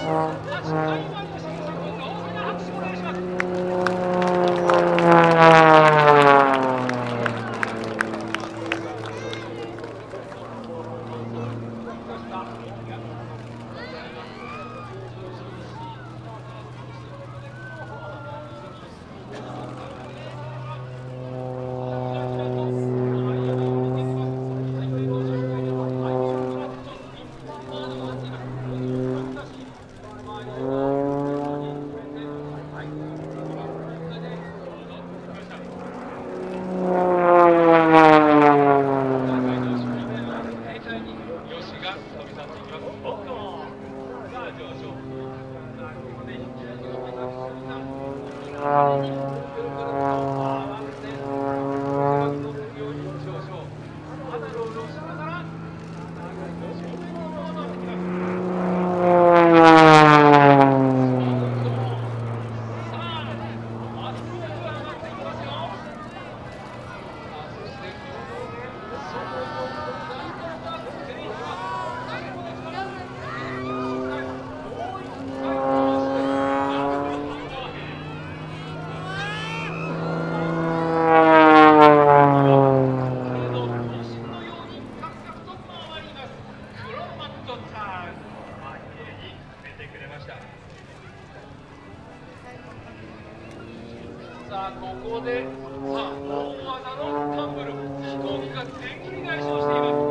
さあここで大技のタンブル飛行機が電気返しをしています。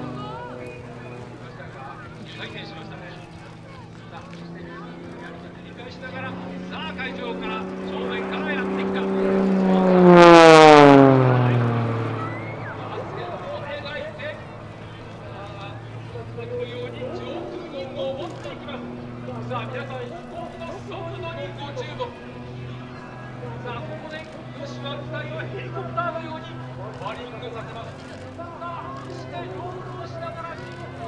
回転しましたね。さあそして繰り返しながら、さあ会場から正面からやってきた。さあ皆さん、飛行機の速度にご注目。さあここで吉は機体をヘリコプターのようにバリングさせます。さあそしてロールをしながら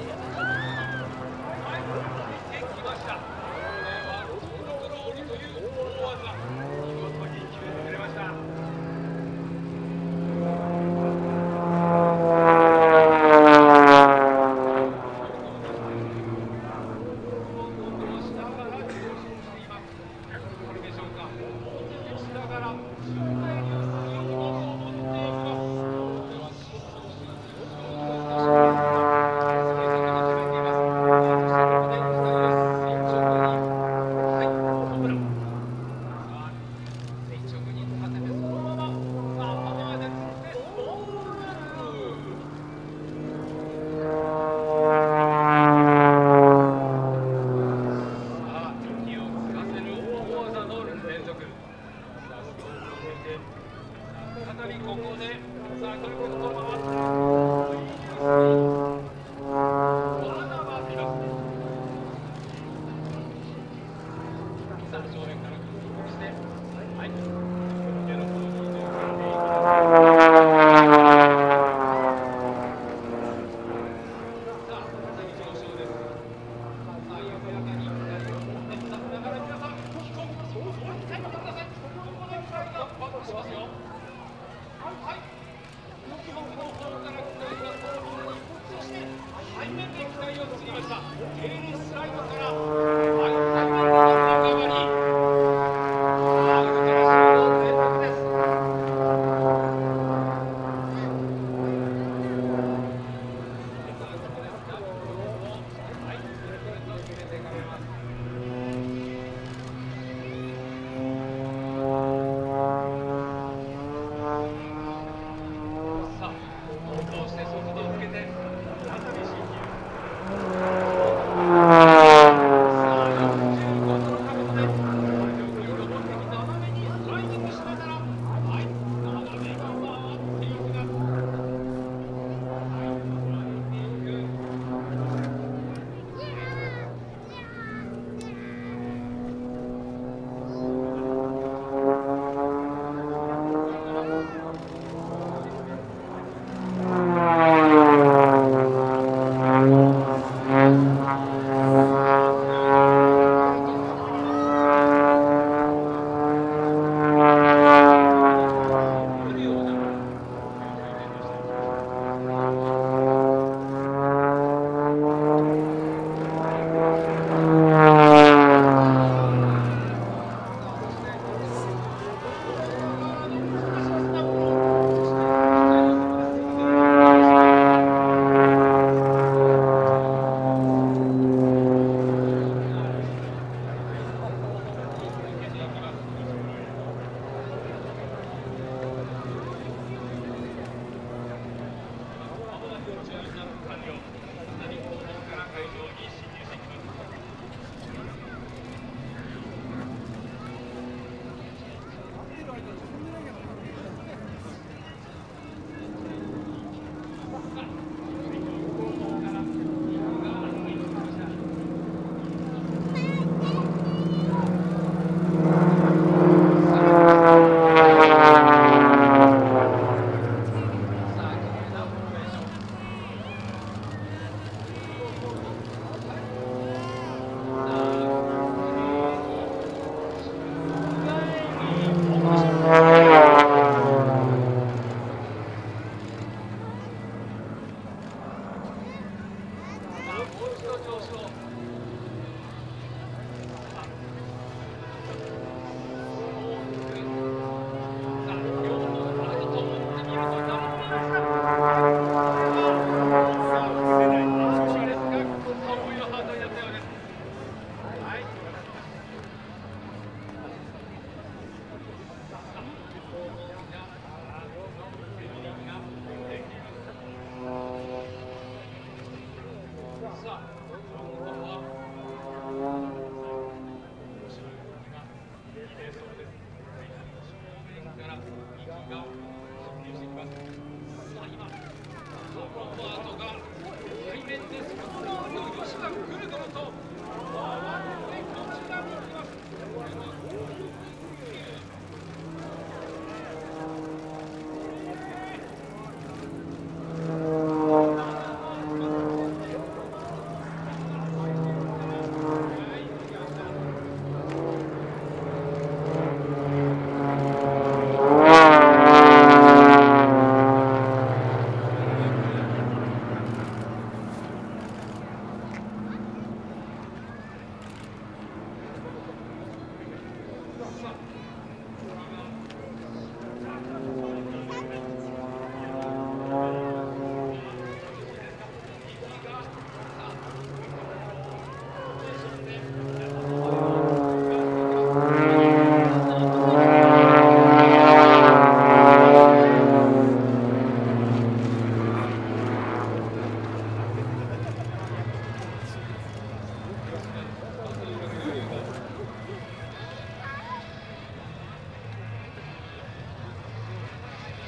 はい、できました。これは高速ロールという大技、見事に決めてくれました。再びここでさあくるくると回ってまだ回っています。さあ正面からしてはい手の方に移動していきます。さあ再び上昇です。さあ緩やかに左を持って立ちながら皆さん飛行機のそうそうに書いてください。ここで機体がバックしますよ。はい、右方の方から機体が後方に、そして背面で機体を移りました。テールスライドから、はい、背面でのリカバリー。さあ、ウルトラシード連続です。さあ、ここでダブルクロスを、はい、くるくると決めていかれます。そして速度をつけて再び進入。 調子を。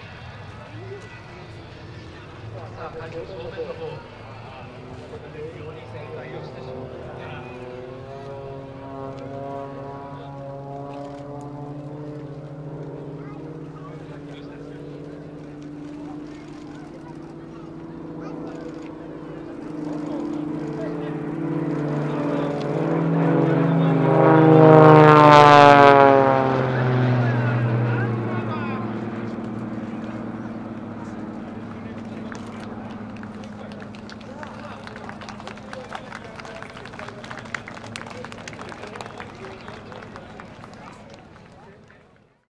正面の方。